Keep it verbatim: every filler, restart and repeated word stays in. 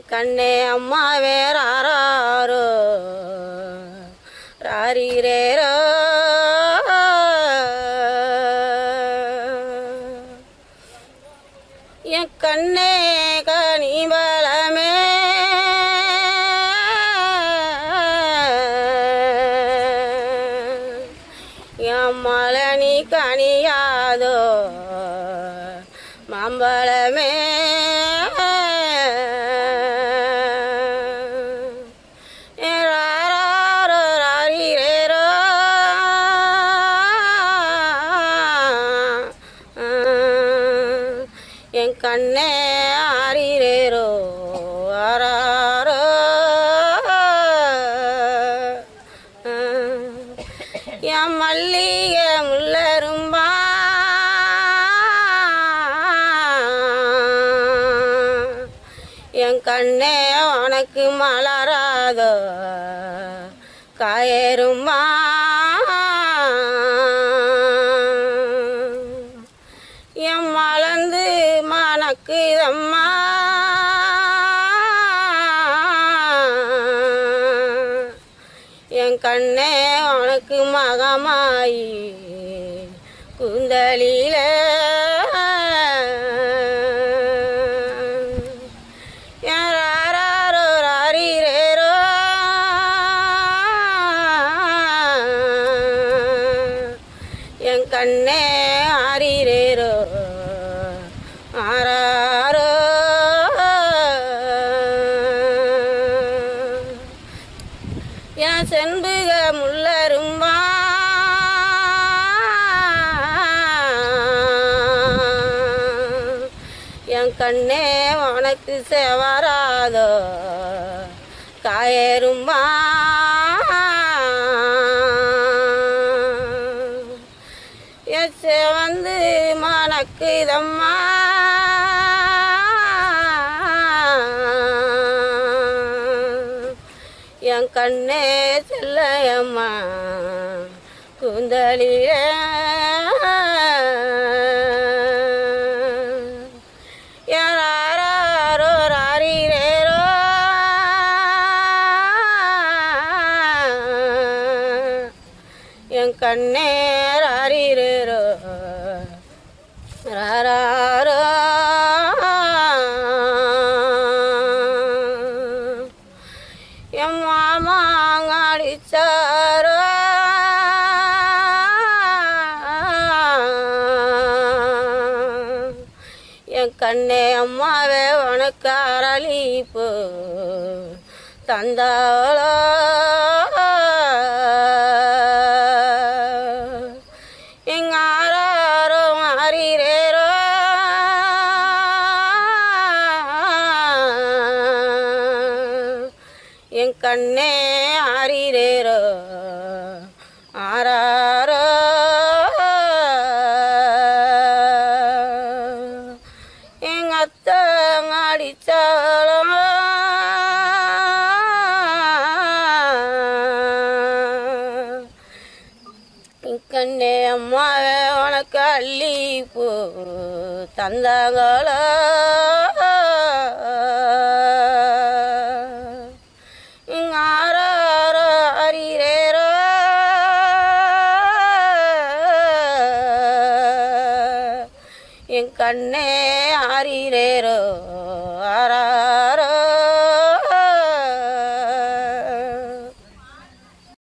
கண்ணே அம்மா வேறாரோ ராரிரேரோ என் கண்ணே கனிபலமே என் மலனி கனியாதோ மாம்பழமே என் கண்ணே ஆரிரேரோ ஆராரோ என் மல்லிகை முள்ளரும்பா என் கண்ணே உனக்கு மலராதோ காயருமா என் மலர்ந்து மணக்குதம்மா என் கண்ணே உனக்கு மகமாயி குந்தலில யாராரோ ராரிரேரோ என் கண்ணே ஆரிரேரோ ஆராரோ என் செண்புக முள்ளரும்பா என் கண்ணே உனக்கு செவராதோ காயரும்பா என் செவந்து மணக்குதம்மா என் கண்ணே செல்லையம்மா குந்தலில யாராரோ ராரிரேரோ என் கண்ணே ராரிரேரோ ராராரோ என் மாமாங்கடிச்சாரோ என் கண்ணே அம்மாவே உனக்கு அரளிப்பு தந்தாளோ எங்க ஆராரோ மாறிரேரோ என் கண்ணே ஆரிரேரோ ஆராரோ எங்க அத்தங்க அடிச்சாலும் என் கண்ணே அம்மாவே உனக்கு அள்ளிப்பூ தந்தாங்களோ என் கண்ணே ஆரிரேரோ